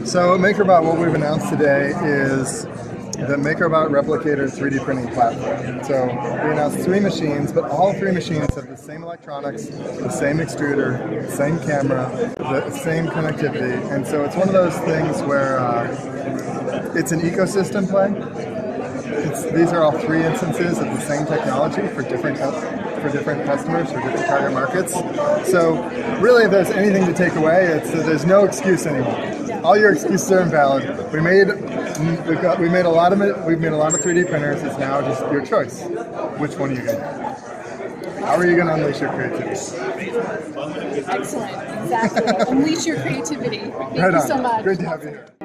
So at MakerBot, what we've announced today is the MakerBot Replicator 3D printing platform. So we announced 3 machines, but all 3 machines have the same electronics, the same extruder, the same camera, the same connectivity. And so it's one of those things where it's an ecosystem play. These are all 3 instances of the same technology for different customers, for different target markets. So really, if there's anything to take away, it's that there's no excuse anymore. All your excuses are invalid. We've made a lot of 3D printers. It's now just your choice. Which one are you going to do? How are you going to unleash your creativity? Excellent. Exactly. Unleash your creativity. Thank you so much. Great to have you here.